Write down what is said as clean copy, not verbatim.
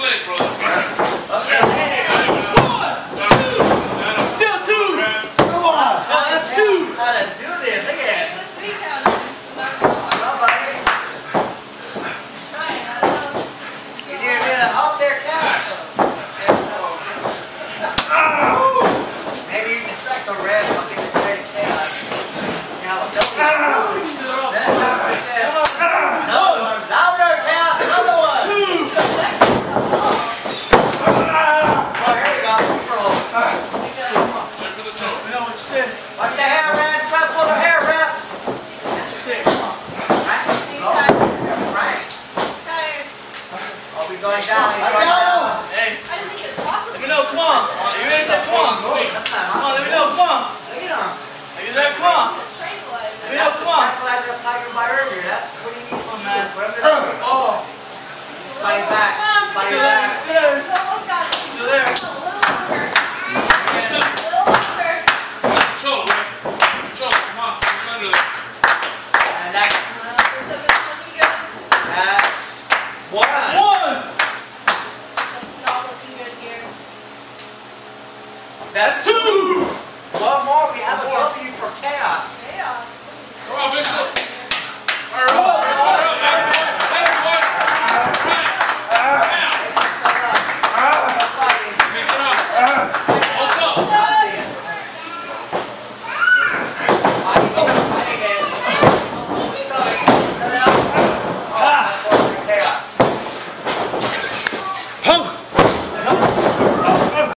leg, brother. Okay, hey. 1, 2. Still 2. Come on. Oh, that's 2. How to do this? Look at it. Well, buddy. You need to up there, cat. Maybe you distract the ref. I'll get the credit cat. Now, don't that's up the chest. Another one. Louder, cat. Another one. Oh, here we go. Control. Check for the choke. You know what you said. Watch the hair, Red. Try to pull the hair, Red. Sick. Right? Right. Tired. Oh, we're going down. He's going down. Hey. I didn't think it was possible. Let me know. Come on. You ready to come on? Come on, let me know. Come on. Look at him. Are you there? Come on. Let me know. Come on. Tranquilizer I was talking about earlier. That's what he needs to do. Oh. He's fighting back. Fighting back.